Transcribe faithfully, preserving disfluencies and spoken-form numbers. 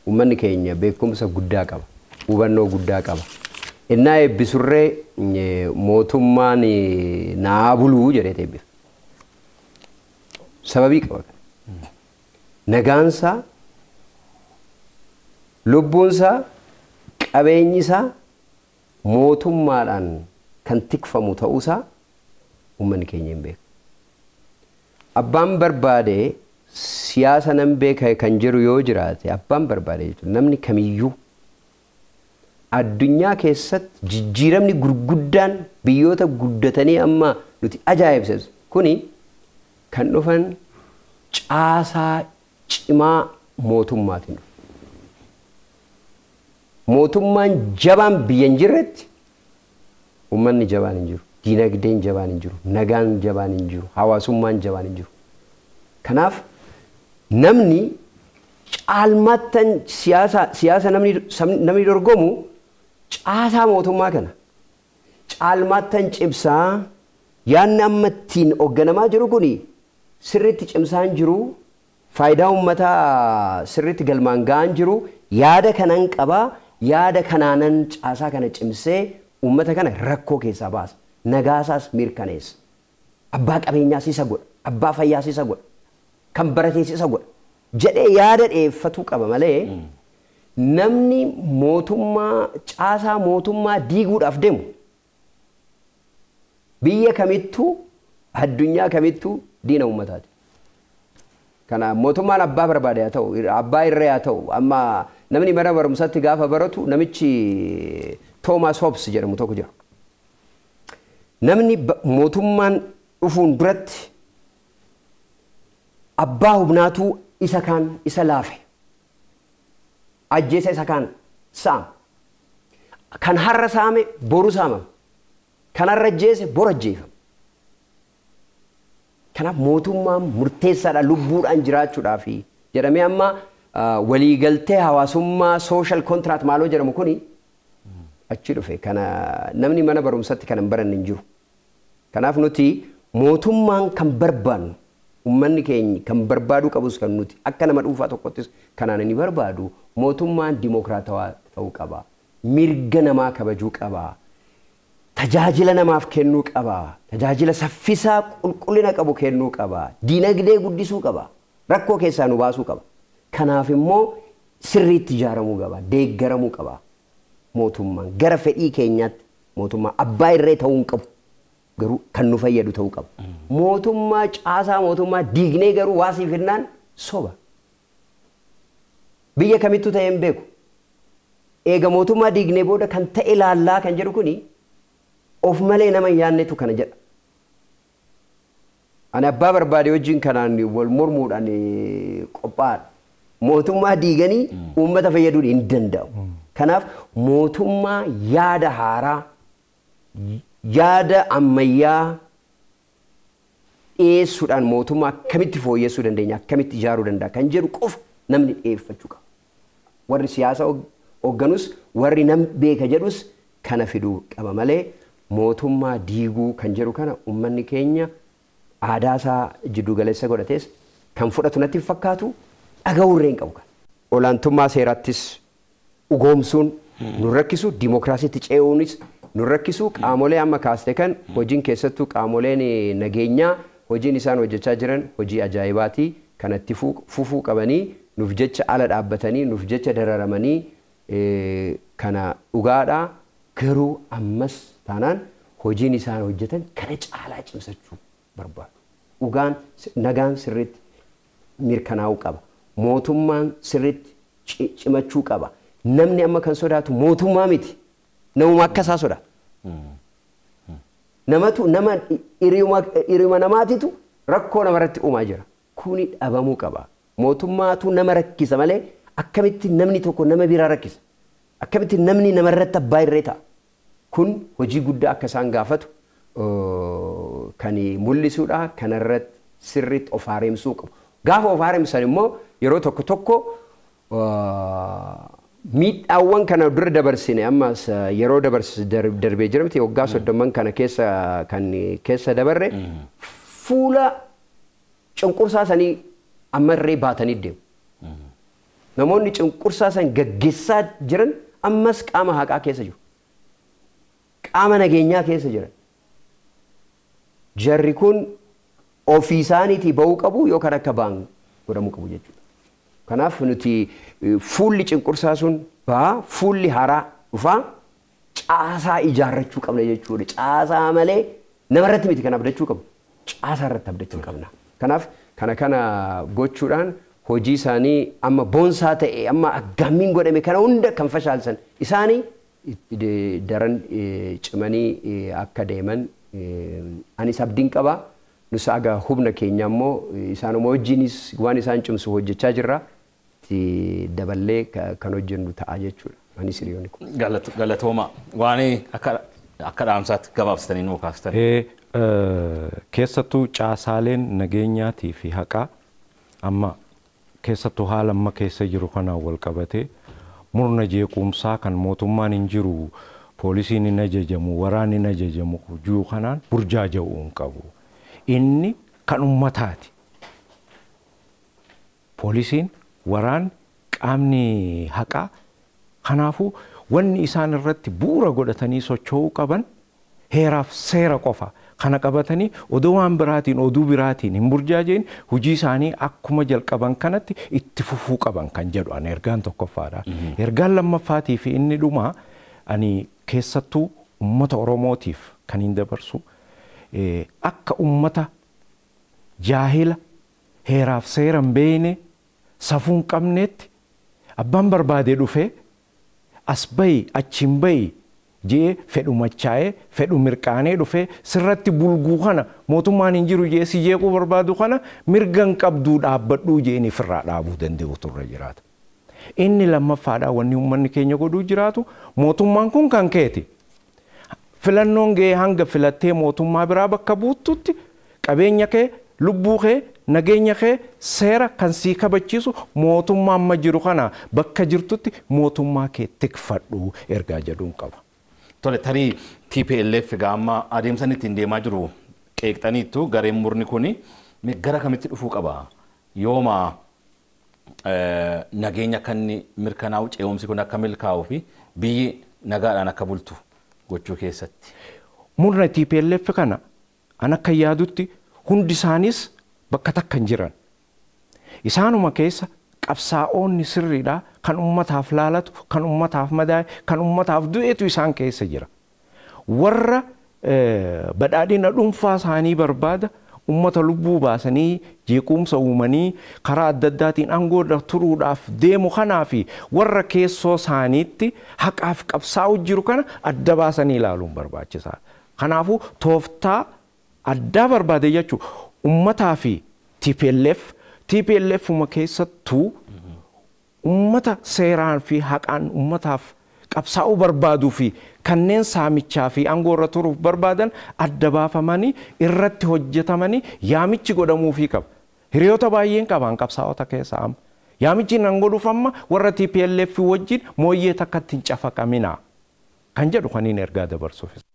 ummanni keenya beekumsa guddaa qaba hubannoo guddaa qaba innaa eebbisurree mootummaan naa buluu jedhee eebbisa sababii qaba nagaansaa lubbuunsaa qabeenyisaa mootummaadhaan kan tikfamu ta'uusaa ummanni keenya hin beeku abbaan barbaade siyaasa nan beeka kan jiru yoo jiraate abbaan barbaade jechuudha namni kamiyyuu addunyaa keessatti jijjiiramni gurguddaan biyyoota guddatanii amma nuti ajaa'ibsiisu kuni kan dhufan caasaa cimaa mootummaatiin mootummaan jabaan biyya hin jirretti ummanni jabaan hin jiru diinagdeen jabaan hin jiru nagaan jabaan hin jiru hawaasummaan jabaan hin jiru kanaaf namni caalmaattan siyaasa siyaasa namni namni dorgomu caasaa mootummaa kana caalmaattan cimsaa yaanni amma ittiin hoogganamaa jiru kuni sirriitti cimsaan jiru faayidaa uummataa sirriitti galmaan ga'an jiru yaada kanan qabaa yaada kanaanan caasaa kana cimsee uummata kana rakkoo keessaa baasa nagaasaas mirkaneessa abbaa qabeenyaas isa godha abbaa fayyaas isa godha kan baratees isa godha jedhee yaada dheeffatuu qaba malee namni mootummaa caasaa mootummaa diiguudhaaf deemu biyya kamittuu addunyaa kamittuu diina uummataati kana mootummaan abbaa barbaade haa ta'u abbaa irree haa ta'u amma namni mana barumsaatti gaafa baratu namichi Thomas Hobbes jedhamu tokko jira namni mootummaan dhufuun duratti abbaa humnaatu isa kaan isa laafe ajjeesa isa kaan saam kan har'a saame boru saamam kan har'a ajjeese boru ajjeefam kanaaf mootummaan murteessaadha lubbuudhaan jiraachuudhaaf jedhamee amma waliigaltee hawaasummaa social contract maaloo jedhamu kuni achi dhufe kana namni mana barumsaatti kan hin baranne hin jiru kanaaf nuti mootummaan kan barbaannu ummanni keenya kan barbaadu qabus kan nuti akka nama dhuunfaa tokkottis kanaan ni barbaadu mootummaan dimokiraatawaa ta'uu qaba mirga namaa kabajuu qaba tajaajila namaaf kennuu qaba tajaajila saffisaa qulqullina qabu kennuu qaba diinagdee guddisuu qaba rakkoo keessaa nu baasuu qaba kanaaf immoo sirriitti ijaaramuu qaba deeggaramuu qaba mootummaan gara fedhii keenyaatti mootummaa abbaa irree ta'uu qabu garuu kan nu fayyadu ta'uu qaba mootummaa caasaa mootummaa diignee garuu waasiif hinnaan soba biyya kamittuu ta'ee hin beeku eega mootummaa diignee booda kan ta'e laallaa kan jedhu kuni of malee nama hin yaannetu kana jedha ani abbaa barbaade wajjin kanaan wal mormuudhaan qophaa'adha mootummaa diiganii uummata fayyaduu hin danda'u kanaaf mootummaa yaada haaraa yaada ammayyaa dhiyeessuudhaan mootummaa akkamitti fooyyessuu dandeenya akkamitti ijaaruu danda'a kan jedhu qofa namni dhiyeeffachuu qaba warri siyaasa hoogganus warri nam beeka jedhus kana fiduu qaba malee mootummaa diiguu kan jedhu kana ummanni keenya aadaa isaa jiddu galeessa godhatees kan fudhatu natti fakkaatu dhaga'uurreen qabu kan olaantummaa seeraattis ugoomsuun nu rakkisu dimokiraasiitti ce'uunis nu rakkisu qaamolee amma kaaste kan hojiin keessattuu qaamoleen nageenyaa hojiin isaan hojjechaa jiran hojii ajaa'ibaatii kanatti fufuu qabanii nuuf jecha ala dhaabbatanii nuuf jecha dararamanii kana dhugaadhaa garuu ammas taanaan hojiin isaan hojjetan kana caalaa cimsachuu barbaadu. Dhugaan nagaan sirriitti mirkanaa'uu qaba. Mootummaan sirriitti cimachuu qaba. Namni amma kan sodaatu mootummaa miti. Namuma akka isaa sodaata. Namatu nama hiriyuma namaatitu rakkoo namarratti uumaa jira. Kuni dhabamuu qaba. Mootummaatu nama rakkisa malee akkamitti namni tokko nama biraa rakkisa. Akkamitti namni namarratti abbaa irree ta'a. Kun hojii guddaa akka isaan gaafatu kan mul'isuudha. Kanarratti sirriitti of haaromsuu qabu. Gaafa of haaromsan immoo yeroo tokko tokko miidhaawwan kana dura dabarsine ammas yeroo dabarsi darbee jira miti waggaa soddomman kana keessa kan keessa dabarre fuula cunqursaa sanii ammarree baatanii deemu. namoonni cunqursaa san gaggeessaa jiran ammas qaama haqaa keessa jiru. Qaama nageenyaa keessa jiran. Jarri kun ofii isaaniitii ba'uu qabu yookaan akka ba'an godhamuu qabu jechuudha. Kanaaf nuti fuulli cunqursaa sun ba'aa fuulli haaraa dhufaa caasaa ijaarrachuu qabna jechuudha. Caasaa malee namarratti miti kan abdachuu qabu. Caasaa irratti abdachuu qabna. Kanaaf kana kana gochuudhaan hojii isaanii amma boonsaa ta'e amma aggaammiin godhame kana hunda kan fashaalsan isaanii daran cimanii akka deeman anis abdiin qaba. Nus aga hubna keenya immoo isaanuma wajjinis waan isaan cimsu hojjechaa jirra. Daballee kan hojjennu ta'a jechuudha. Anis hiriyoonni kun. Galatooma waan akka akka dhaamsaatti gabaabsitanii nuu kaastan. Keessattuu caasaaleen nageenyaatii fi haqaa amma keessattuu haala amma keessa jiru kanaan wal qabatee murna jeequmsaa kan mootummaan hin jiru poolisiin hin ajajamu waraanni hin ajajamu jiru kanaan burjaaja'uu hin qabu. Inni kan ummataati. Poolisiin waraanni qaamni haqaa kanaafuu wanni isaan irratti bu'uura godhatanii socho'uu qaban heeraaf seera qofa. Kana qabatanii odoo waan biraatiin oduu biraatiin hin burjaajeen hojii isaanii akkuma jalqaban kanatti itti fufuu qaban kan jedhu ani ergaan tokkoffaadha. Ergaan lammaffaatii fi inni dhumaa ani keessattuu ummata Oromootiif kan hin dabarsu akka ummata jaahila heeraaf seera hin beekne safuu hin qabneetti abbaan barbaadee dhufee as bahi achi hin bahi jee fedhu machaa'ee fedhu mirqaanee dhufee sirratti bulguu kana mootummaan hin jiru jee si jeequu barbaadu kana mirgan qabduu dhaabbadhuu jeeni firraa dhaabuu danda'u turre jiraata. Inni lammaffaadhaa wanni uummanni keenya godhuu jiraatu mootummaan kun kan keeti. Filannoon ga'ee hanga filattee mootummaa biraa bakka buuttutti qabeenya kee lubbuu kee nageenya kee seera kan sii kabachiisu mootummaa amma jiru kana bakka jirtutti mootummaa kee tikfadhu ergaa jedhuun qaba. Tole tarii T P L F gaamma adeemsan ittiin deemaa jiru qeeqxaniittu gareen murni kuni gara kamitti dhufuu qaba yooma nageenya kan mirkanaa'u ce'umsi kun akka milkaa'uu fi biyyi nagaadhaan akka bultu gochuu keessatti. Murna T P L F kana an akka yaadutti hundi isaanis bakka takka hin jiran. Isaanuma keessa qabsaa'oonni sirriidha kan ummataaf laalatu kan ummataaf madaa'e kan ummataaf du'eetu isaan keessa jira. Warra badhaadhina dhuunfaa isaanii barbaada ummata lubbuu baasanii jeequmsa uumanii karaa adda addaatiin aangoodha turuudhaaf deemu kanaa fi warra keessoo isaaniitti haqaaf qabsaa'u jiru kana adda baasanii ilaaluun barbaachisaadha. Kanaafuu tooftaa addaa barbaade jechuun ummataa fi T P L F T P L F uma keessattuu ummata seeraan fi haqaan ummataaf qabsaa'uu barbaaduu fi kanneen saamichaa fi aangoorra turuuf barbaadan adda baafamanii irratti hojjetamanii yaamichi godhamuufii qaba. Hiriyoota baay'een qaban qabsaa'ota keessaa amma. Yaamichi nan godhuuf amma warra T P L F wajjin mooyyee takkatti hin cafaqaminaa kan jedhu kaniin ergaa dabarsuuf.